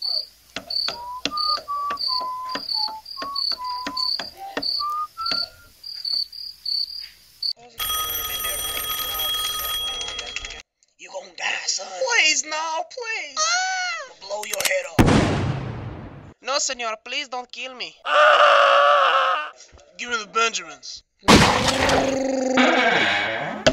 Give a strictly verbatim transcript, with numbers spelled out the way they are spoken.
You gonna die, son. Please, no, please. Ah! Blow your head off. No, senor, please don't kill me. Ah! Give me the Benjamins.